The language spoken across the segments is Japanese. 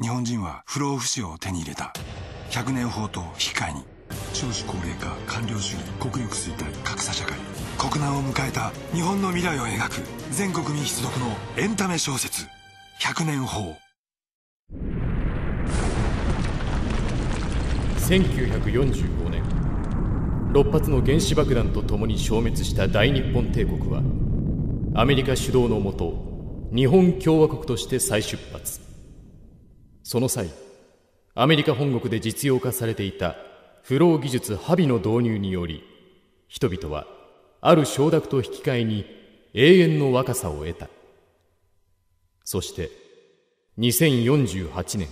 日本人は不老不死を手に入れた。100年法と引き換えに少子高齢化、官僚主義、国力衰退、格差社会、国難を迎えた日本の未来を描く全国民必読のエンタメ小説100年法。 1945年、6発の原子爆弾とともに消滅した大日本帝国はアメリカ主導のもと日本共和国として再出発。その際、アメリカ本国で実用化されていた不老技術ハビの導入により、人々はある承諾と引き換えに永遠の若さを得た。そして2048年、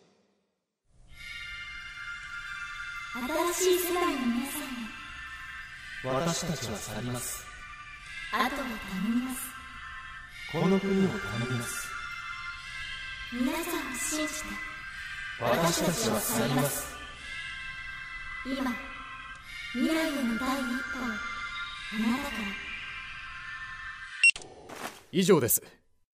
新しい世代の皆さんへ、 私たちは去ります。 後を頼みます。 この国を頼みます。 皆さんを信じて、 私たちは去ります。 今、未来への第一歩をあなたから。 以上です。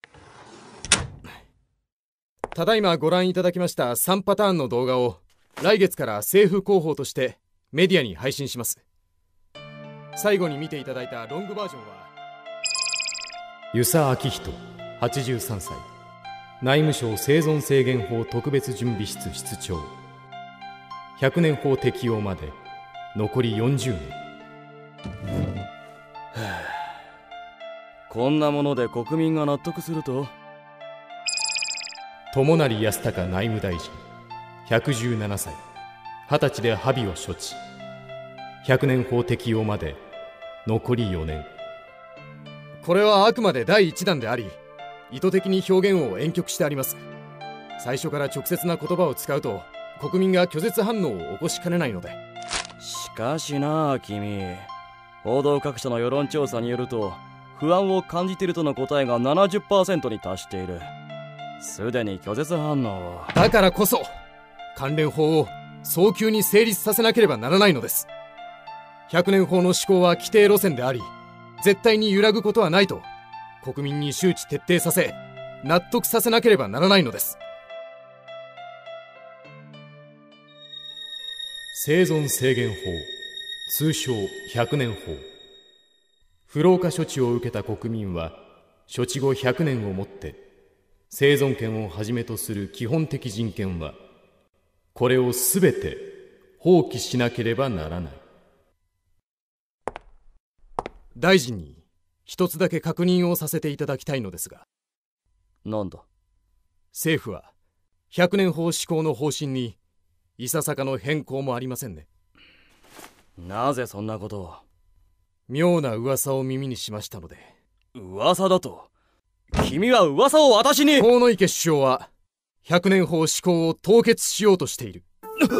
ただいまご覧いただきました3パターンの動画を来月から政府広報としてメディアに配信します。最後に見ていただいたロングバージョンは、遊佐昭人83歳、内務省生存制限法特別準備室室長。100年法適用まで残り40年。 こんなもので国民が納得すると。 友成康隆内務大臣117歳、20歳でハビを処置。100年法適用まで残り4年。これはあくまで第1弾であり、意図的に表現を婉曲してあります。最初から直接な言葉を使うと国民が拒絶反応を起こしかねないので。 しかしなあ君、報道各社の世論調査によると不安を感じているとの答えが 70% に達している。すでに拒絶反応を。 だからこそ関連法を早急に成立させなければならないのです。100年法の施行は規定路線であり、絶対に揺らぐことはないと国民に周知徹底させ、納得させなければならないのです。生存制限法、通称100年法。不老化処置を受けた国民は処置後100年をもって生存権をはじめとする基本的人権はこれをすべて放棄しなければならない。大臣に一つだけ確認をさせていただきたいのですが。 なんだ。 政府は100年法施行の方針にいささかの変更もありませんね。 なぜそんなことを。 妙な噂を耳にしましたので。 噂だと？君は噂を私に。 河池首相は100年法施行を凍結しようとしている。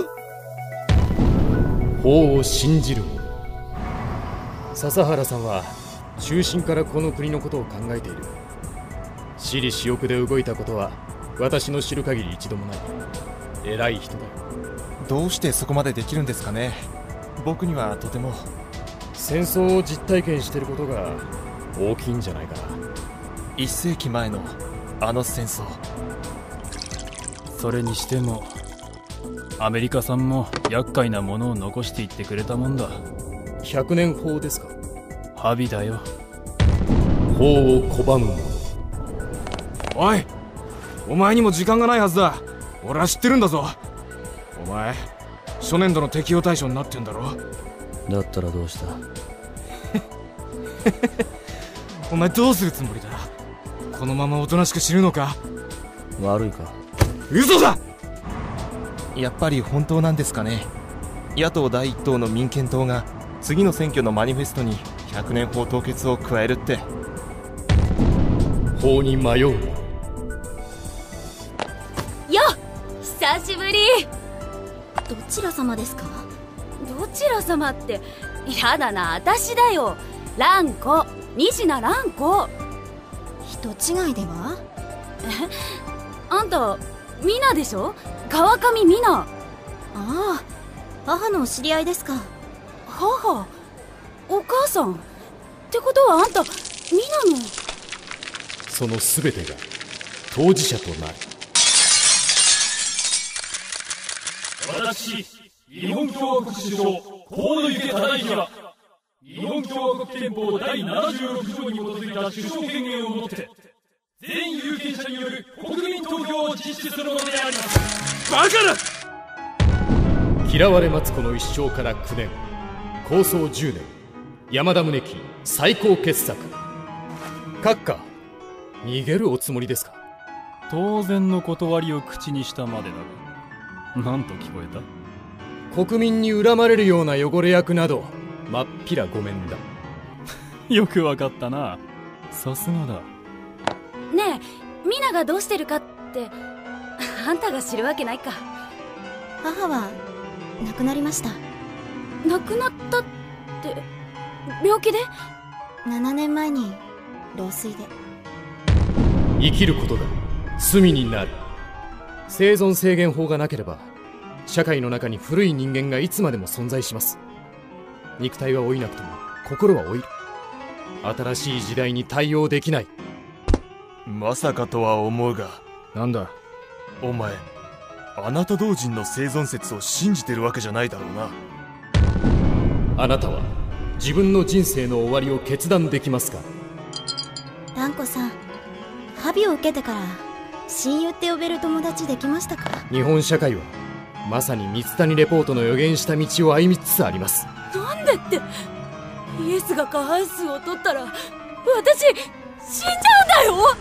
法を信じる者。笹原さんは中心からこの国のことを考えている。私利私欲で動いたことは私の知る限り一度もない。偉い人だよ。 どうしてそこまでできるんですかね。僕にはとても。 戦争を実体験していることが大きいんじゃないかな。 1世紀前のあの戦争。 それにしてもアメリカさんも厄介なものを残していってくれたもんだ。 100年法ですか。 ハビだよ。 法を拒む者。 おい、お前にも時間がないはずだ。俺は知ってるんだぞ。お前初年度の適用対象になってんだろ。 だったらどうした。 お前どうするつもりだ。このままおとなしく死ぬのか。 悪いか。 嘘だ。 やっぱり本当なんですかね。野党第一党の民権党が次の選挙のマニフェストに100年法凍結を加えるって。 法に迷うな。 よっ、久しぶり。どちら様ですか。 どちら様って、やだな、私だよ。蘭子、仁科蘭子。 人違いでは。 あんたミナでしょ。川上ミナ。 ああ、母のお知り合いですか。 母、お母さんってことはあんたミナの。 その全てが当事者となる。 私、日本共和国首相河野池忠之は、日本共和国憲法第76条に基づいた首相権限をもって全有権者による国民投票を実施するのであります。 バカだ。嫌われマツコの一生から9年、構想10年、山田宗樹最高傑作。閣下、逃げるおつもりですか？ 当然の断りを口にしたまでだが、なんと聞こえた？国民に恨まれるような汚れ役などまっぴらごめんだ。 よくわかったな、さすがだ。 ねえ、ミナがどうしてるかってあんたが知るわけないか。 母は亡くなりました。 亡くなったって病気で ？7年前に老衰で。 生きることが罪になる。生存制限法がなければ社会の中に古い人間がいつまでも存在します。肉体は老いなくとも心は老いる。新しい時代に対応できない。 まさかとは思うが。 なんだお前、あなた同人の生存説を信じてるわけじゃないだろうな。 あなたは自分の人生の終わりを決断できますか？ 蘭子さん、ハビを受けてから親友って呼べる友達できましたか？ 日本社会はまさに三谷レポートの予言した道を歩みつつあります。 なんでって、イエスが過半数を取ったら私死んじゃうんだよ。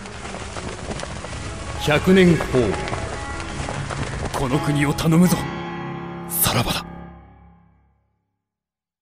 100年法。 この国を頼むぞ。さらばだ。